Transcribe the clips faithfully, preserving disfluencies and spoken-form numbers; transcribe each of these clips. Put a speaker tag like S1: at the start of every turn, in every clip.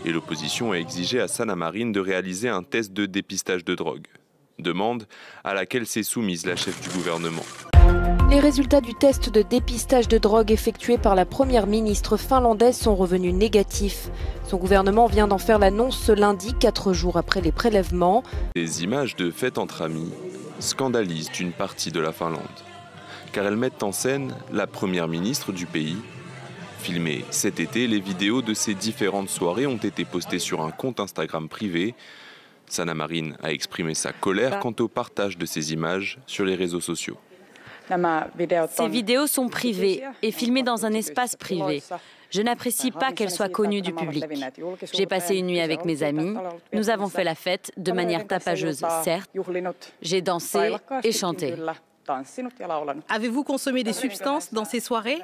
S1: Et l'opposition a exigé à Sanna Marin de réaliser un test de dépistage de drogue. Demande à laquelle s'est soumise la chef du gouvernement.
S2: Les résultats du test de dépistage de drogue effectué par la première ministre finlandaise sont revenus négatifs. Son gouvernement vient d'en faire l'annonce ce lundi, quatre jours après les prélèvements.
S1: Des images de fêtes entre amis scandalisent une partie de la Finlande, car elles mettent en scène la première ministre du pays. Filmées cet été, les vidéos de ces différentes soirées ont été postées sur un compte Instagram privé. Sanna Marin a exprimé sa colère quant au partage de ces images sur les réseaux sociaux.
S3: Ces vidéos sont privées et filmées dans un espace privé. Je n'apprécie pas qu'elles soient connues du public. J'ai passé une nuit avec mes amis. Nous avons fait la fête de manière tapageuse, certes. J'ai dansé et chanté.
S4: Avez-vous consommé des substances dans ces soirées?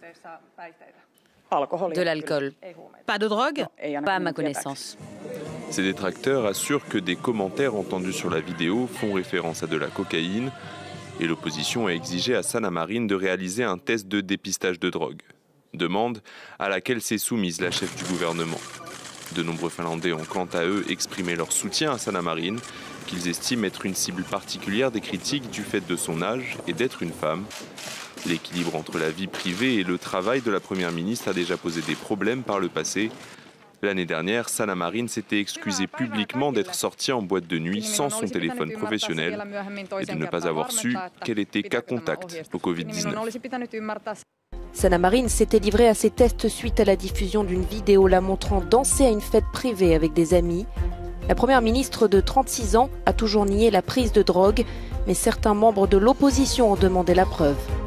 S3: De l'alcool.
S4: Pas de drogue?
S3: Pas à ma connaissance.
S1: Ces détracteurs assurent que des commentaires entendus sur la vidéo font référence à de la cocaïne. Et l'opposition a exigé à Sanna Marin de réaliser un test de dépistage de drogue. Demande à laquelle s'est soumise la chef du gouvernement. De nombreux Finlandais ont quant à eux exprimé leur soutien à Sanna Marin, qu'ils estiment être une cible particulière des critiques du fait de son âge et d'être une femme. L'équilibre entre la vie privée et le travail de la première ministre a déjà posé des problèmes par le passé. L'année dernière, Sanna Marin s'était excusée publiquement d'être sortie en boîte de nuit sans son téléphone professionnel et de ne pas avoir su qu'elle était cas contact au Covid dix-neuf.
S2: Sanna Marin s'était livrée à ces tests suite à la diffusion d'une vidéo la montrant danser à une fête privée avec des amis. La première ministre de trente-six ans a toujours nié la prise de drogue, mais certains membres de l'opposition ont demandé la preuve.